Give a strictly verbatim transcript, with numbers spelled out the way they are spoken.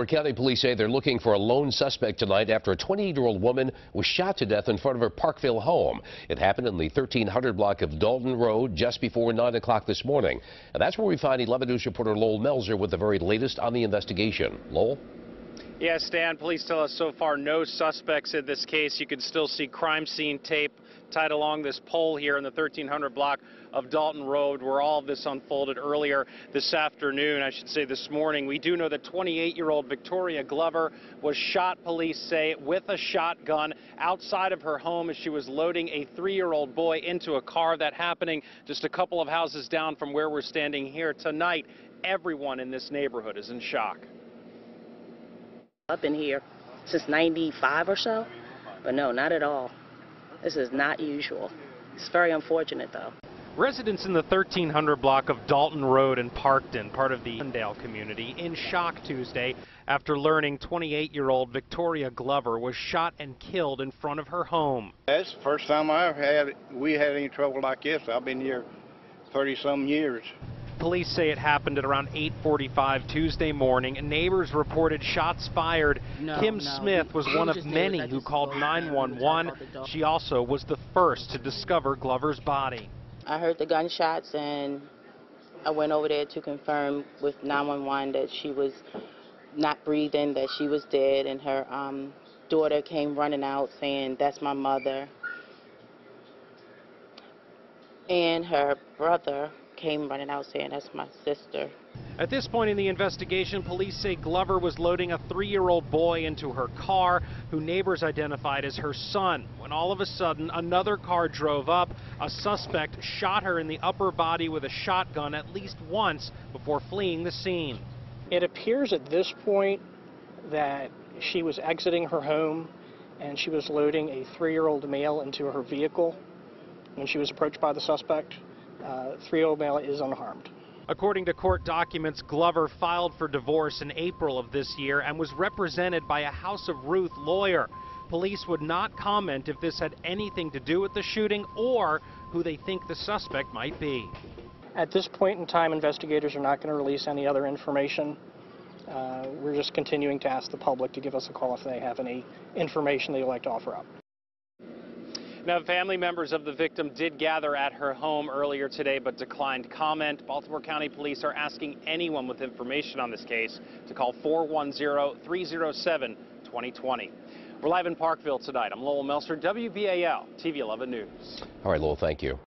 Baltimore County police say they're looking for a lone suspect tonight after a twenty-eight-year-old woman was shot to death in front of her Parkville home. It happened in the thirteen hundred block of Dalton Road just before nine o'clock this morning. And that's where we find eleven News reporter Lowell Melzer with the very latest on the investigation. Lowell? Yeah, Stan, police tell us so far no suspects in this case. You can still see crime scene tape tied along this pole here in the thirteen hundred block of Dalton Road, where all of this unfolded earlier this afternoon, I should say this morning. We do know that twenty-eight-year-old Victoria Glover was shot, police say, with a shotgun outside of her home as she was loading a three-year-old boy into a car. That happening just a couple of houses down from where we're standing here tonight. Everyone in this neighborhood is in shock. I've been here since ninety-five or so, but no, not at all. This is not usual. It's very unfortunate, though. Residents in the thirteen hundred block of Dalton Road in Parkton, part of the Glendale community, in shock Tuesday after learning twenty-eight-year-old Victoria Glover was shot and killed in front of her home. That's the first time I ever had, we had any trouble like this. I've been here thirty-some years. Police say it happened at around eight forty-five Tuesday morning. Neighbors reported shots fired. No, Kim no. Smith was We, one we of many who called nine one one. She also was the first to discover Glover's body. I heard the gunshots, and I went over there to confirm with nine one one that she was not breathing, that she was dead, and her um, daughter came running out saying, "That's my mother." And her brother came running out saying, "That's my sister." At this point in the investigation, police say Glover was loading a three-year-old boy into her car, who neighbors identified as her son, when all of a sudden another car drove up. A suspect shot her in the upper body with a shotgun at least once before fleeing the scene. It appears at this point that she was exiting her home and she was loading a three-year-old male into her vehicle when she was approached by the suspect. Uh, three-year-old male is unharmed. According to court documents, Glover filed for divorce in April of this year and was represented by a House of Ruth lawyer. Police would not comment if this had anything to do with the shooting or who they think the suspect might be. At this point in time, investigators are not going to release any other information. Uh, we're just continuing to ask the public to give us a call if they have any information they'd like to offer up. Now, family members of the victim did gather at her home earlier today but declined comment. Baltimore County Police are asking anyone with information on this case to call four one zero, three zero seven, two zero two zero. We're live in Parkville tonight. I'm Lowell Melzer, W B A L T V eleven News. All right, Lowell, thank you.